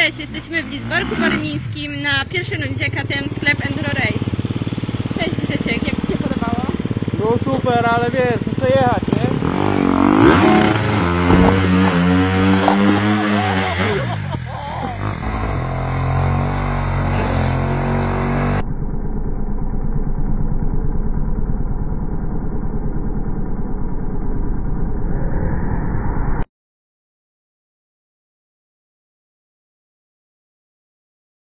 Cześć, jesteśmy w Lidzbarku Warmińskim na pierwszej rundzie KTM Sklep Enduro Race. Cześć Grzesiek, jak Ci się podobało? Było super, ale wiesz, muszę jechać, nie?